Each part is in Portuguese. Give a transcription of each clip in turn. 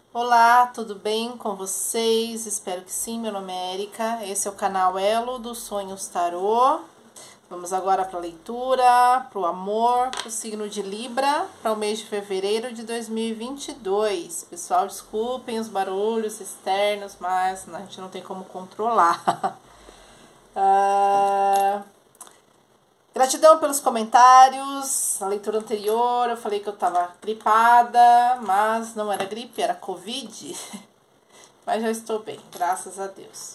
Olá, tudo bem com vocês? Espero que sim. Meu nome é Érica, esse é o canal Elo dos Sonhos Tarô. Vamos agora para a leitura, para o amor, para o signo de Libra, para o mês de fevereiro de 2022. Pessoal, desculpem os barulhos externos, mas a gente não tem como controlar. Gratidão pelos comentários. Na leitura anterior eu falei que eu tava gripada, mas não era gripe, era Covid. Mas já estou bem, graças a Deus.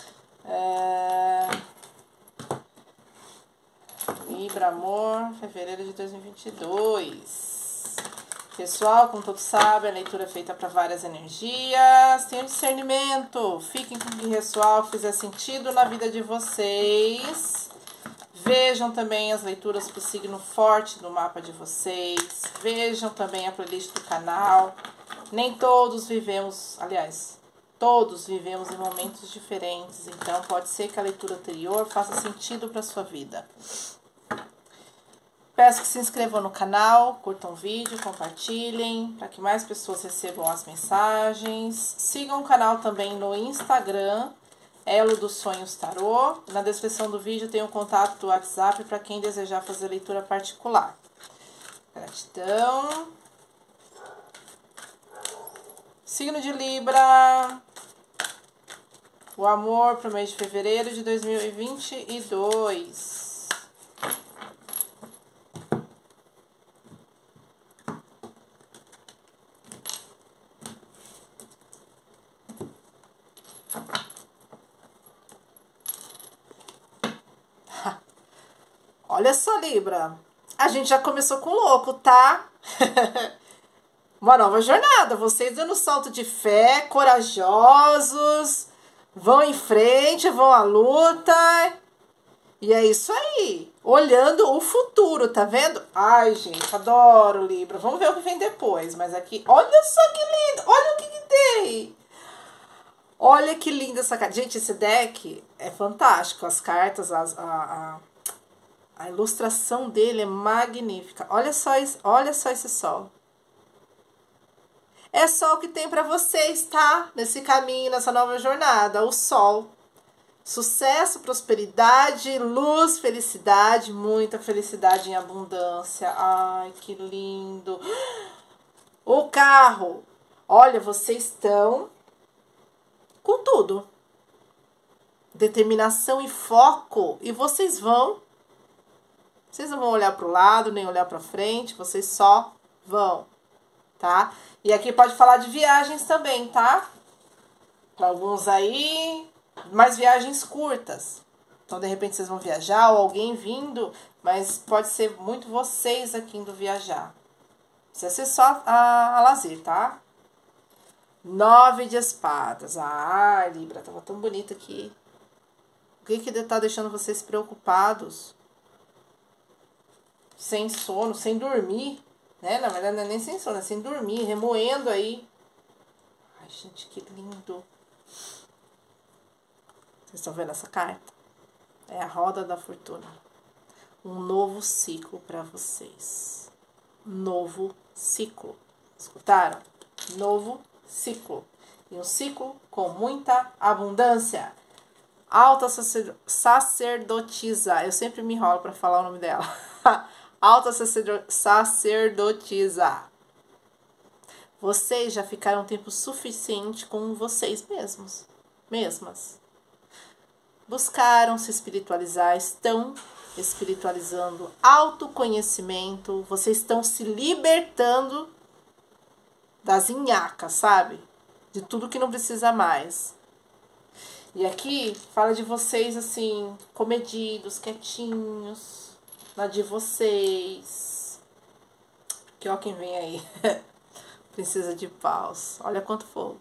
Libra, amor, fevereiro de 2022. Pessoal, como todos sabem, a leitura é feita para várias energias. Tenham discernimento. Fiquem com o que ressoar, o que fizer sentido na vida de vocês. Vejam também as leituras para o signo forte do mapa de vocês. Vejam também a playlist do canal. Nem todos vivemos, aliás, todos vivemos em momentos diferentes. Então, pode ser que a leitura anterior faça sentido para a sua vida. Peço que se inscrevam no canal, curtam o vídeo, compartilhem, para que mais pessoas recebam as mensagens. Sigam o canal também no Instagram, Elo dos Sonhos Tarô. Na descrição do vídeo tem um contato do WhatsApp para quem desejar fazer leitura particular. Gratidão. Signo de Libra. O amor para o mês de fevereiro de 2022. Olha só, Libra, a gente já começou com louco, tá? Uma nova jornada, vocês dando salto de fé, corajosos, vão em frente, vão à luta. E é isso aí, olhando o futuro, tá vendo? Ai, gente, adoro Libra, vamos ver o que vem depois. Mas aqui, olha só que lindo, olha o que tem. Olha que linda essa carta. Gente, esse deck é fantástico, as cartas, a ilustração dele é magnífica. Olha só esse sol. É só o que tem para vocês, tá? Nesse caminho, nessa nova jornada. O sol. Sucesso, prosperidade, luz, felicidade. Muita felicidade em abundância. Ai, que lindo. O carro. Olha, vocês estão com tudo. Determinação e foco. E vocês não vão olhar para o lado, nem olhar para frente, vocês só vão, tá? E aqui pode falar de viagens também, tá? Para alguns aí, mais viagens curtas. Então, de repente, vocês vão viajar ou alguém vindo, mas pode ser muito vocês aqui indo viajar. Precisa ser só a lazer, tá? 9 de espadas. Ah, Libra, tava tão bonito aqui. O que tá deixando vocês preocupados? Sem sono, sem dormir, né? Na verdade, não é nem sem sono, é sem dormir, remoendo aí. Ai, gente, que lindo. Vocês estão vendo essa carta? É a roda da fortuna. Um novo ciclo para vocês. Novo ciclo. Escutaram? Novo ciclo. E um ciclo com muita abundância. Alta sacerdotisa. Eu sempre me enrolo para falar o nome dela. Alta sacerdotisa. Vocês já ficaram tempo suficiente com vocês mesmas. Buscaram se espiritualizar, estão espiritualizando, autoconhecimento, vocês estão se libertando das nhacas, sabe? De tudo que não precisa mais. E aqui fala de vocês assim, comedidos, quietinhos, na de vocês. Que ó quem vem aí. Princesa de paus. Olha quanto fogo.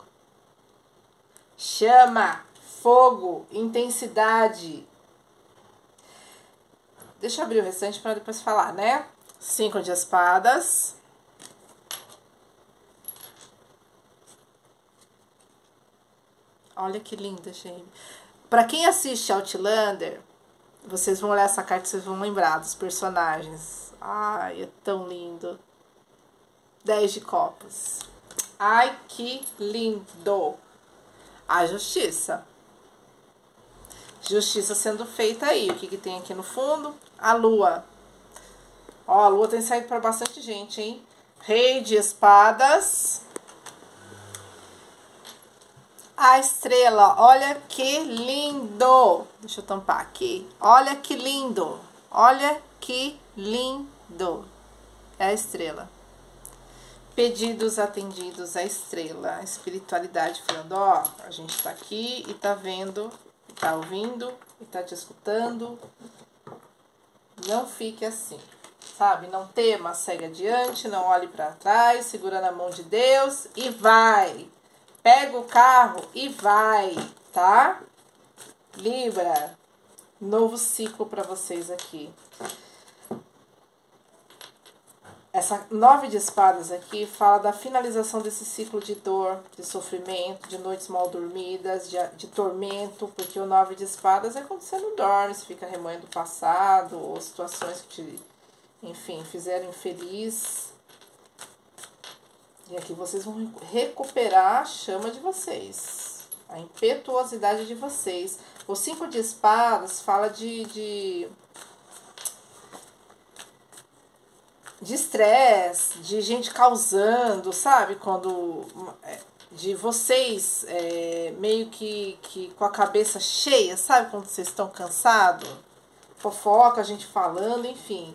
Chama, fogo, intensidade. Deixa eu abrir o restante para depois falar, né? 5 de espadas. Olha que linda, gente. Para quem assiste Outlander, vocês vão olhar essa carta e vocês vão lembrar dos personagens. Ai, é tão lindo. 10 de copas. Ai, que lindo! A justiça. Justiça sendo feita aí. O que que tem aqui no fundo? A lua. Ó, a lua tem saído para bastante gente, hein? Rei de espadas. A estrela. Olha que lindo. Deixa eu tampar aqui. Olha que lindo. Olha que lindo. É a estrela. Pedidos atendidos, a estrela. A espiritualidade falando, ó, a gente tá aqui e tá vendo, e tá ouvindo, e tá te escutando. Não fique assim, sabe? Não tema, segue adiante, não olhe para trás, segura na mão de Deus e vai. Pega o carro e vai, tá? Libra, novo ciclo para vocês aqui. Essa 9 de espadas aqui fala da finalização desse ciclo de dor, de sofrimento, de noites mal dormidas, de tormento, porque o 9 de espadas é quando você não dorme, você fica remoendo o passado, ou situações que te, enfim, fizeram infeliz. E aqui vocês vão recuperar a chama de vocês, a impetuosidade de vocês. O 5 de espadas fala de estresse, de gente causando, sabe? Quando de vocês meio que com a cabeça cheia, sabe? Quando vocês estão cansados, fofoca, a gente falando, enfim.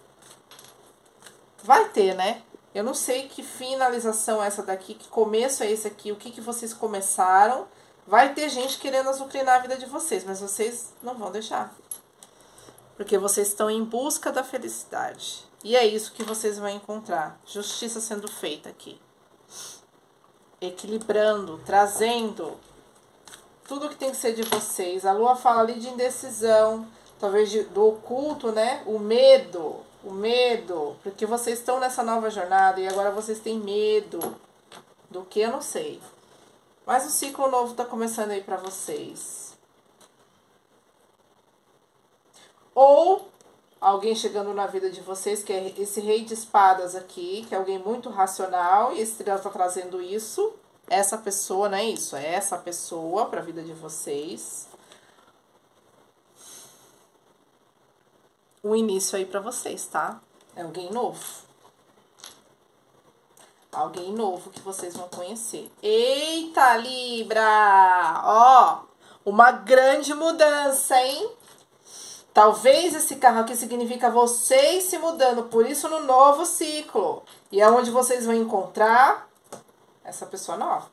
Vai ter, né? Eu não sei que finalização é essa daqui, que começo é esse aqui, o que que vocês começaram. Vai ter gente querendo azucrinar a vida de vocês, mas vocês não vão deixar. Porque vocês estão em busca da felicidade. E é isso que vocês vão encontrar. Justiça sendo feita aqui. Equilibrando, trazendo tudo que tem que ser de vocês. A lua fala ali de indecisão, talvez do oculto, né? O medo. Porque vocês estão nessa nova jornada e agora vocês têm medo. Do que eu não sei. Mas o ciclo novo tá começando aí pra vocês. Ou alguém chegando na vida de vocês, que é esse rei de espadas aqui, que é alguém muito racional, e esse estrela tá trazendo isso. Essa pessoa, não é isso? É essa pessoa pra vida de vocês. Um início aí pra vocês, tá? É alguém novo. Alguém novo que vocês vão conhecer. Eita, Libra! Ó, uma grande mudança, hein? Talvez esse carro aqui significa vocês se mudando, por isso no novo ciclo. E é onde vocês vão encontrar essa pessoa nova.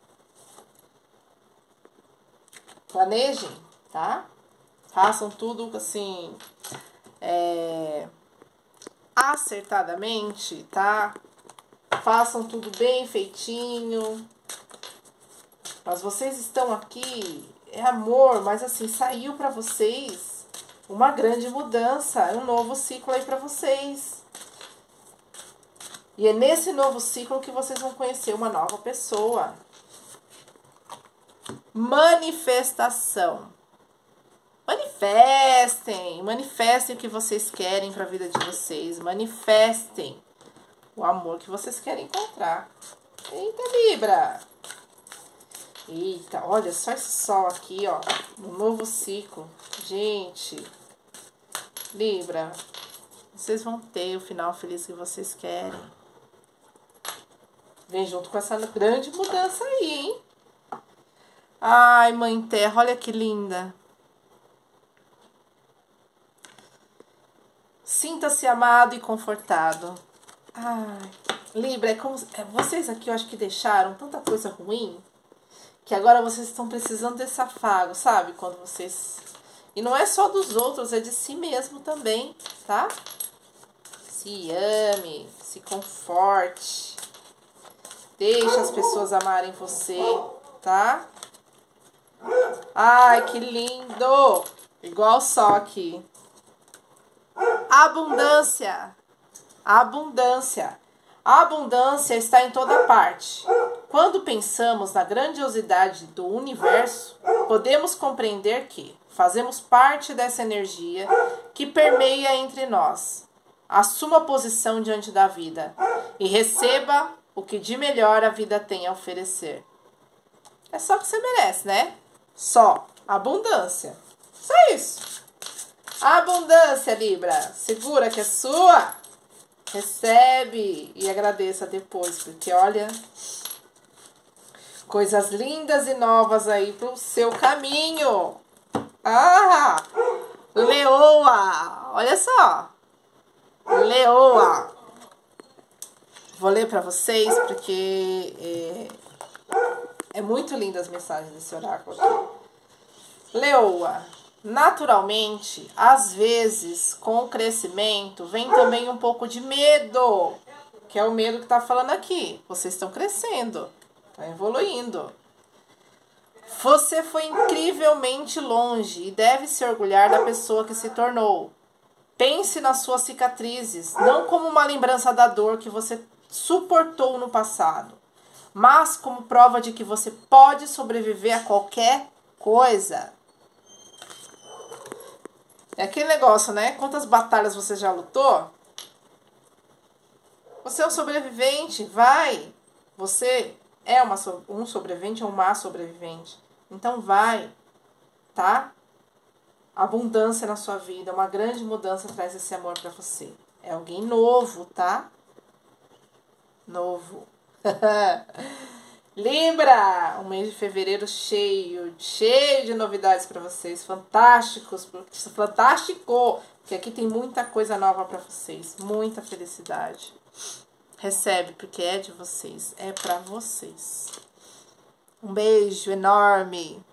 Planejem, tá? Façam tudo assim, acertadamente, tá? Façam tudo bem feitinho. Mas vocês estão aqui, é amor, mas assim, saiu pra vocês uma grande mudança, um novo ciclo aí pra vocês. E é nesse novo ciclo que vocês vão conhecer uma nova pessoa. Manifestação. Manifestem o que vocês querem pra vida de vocês. Manifestem o amor que vocês querem encontrar. Eita, Libra! Eita, olha só esse sol aqui, ó. No novo ciclo. Gente, Libra, vocês vão ter o final feliz que vocês querem. Vem junto com essa grande mudança aí, hein? Ai, Mãe Terra, olha que linda. Sinta-se amado e confortado. Ai, Libra, é como vocês aqui, eu acho que deixaram tanta coisa ruim que agora vocês estão precisando desse afago, sabe? Quando vocês... E não é só dos outros, é de si mesmo também, tá? Se ame, se conforte. Deixe as pessoas amarem você, tá? Ai, que lindo! Igual o sol aqui. Abundância. Abundância. A abundância está em toda parte. Quando pensamos na grandiosidade do universo, podemos compreender que fazemos parte dessa energia que permeia entre nós. Assuma a posição diante da vida e receba o que de melhor a vida tem a oferecer. É só o que você merece, né? Só. Abundância. Só isso. Abundância, Libra. Segura que é sua. Recebe e agradeça depois, porque olha, coisas lindas e novas aí pro seu caminho. Ah! Leoa! Olha só. Leoa. Vou ler para vocês porque é muito linda as mensagens desse oráculo aqui. Leoa. Naturalmente, às vezes, com o crescimento, vem também um pouco de medo. Que é o medo que tá falando aqui. Vocês estão crescendo. Estão evoluindo. Você foi incrivelmente longe e deve se orgulhar da pessoa que se tornou. Pense nas suas cicatrizes, não como uma lembrança da dor que você suportou no passado, mas como prova de que você pode sobreviver a qualquer coisa. É aquele negócio, né? Quantas batalhas você já lutou? Você é um sobrevivente, vai. Você é um sobrevivente ou uma sobrevivente. Então vai, tá? Abundância na sua vida, uma grande mudança traz esse amor pra você. É alguém novo, tá? Novo. Libra, um mês de fevereiro cheio de novidades para vocês, fantásticos, fantástico, porque aqui tem muita coisa nova para vocês, muita felicidade. Recebe, porque é de vocês, é para vocês. Um beijo enorme.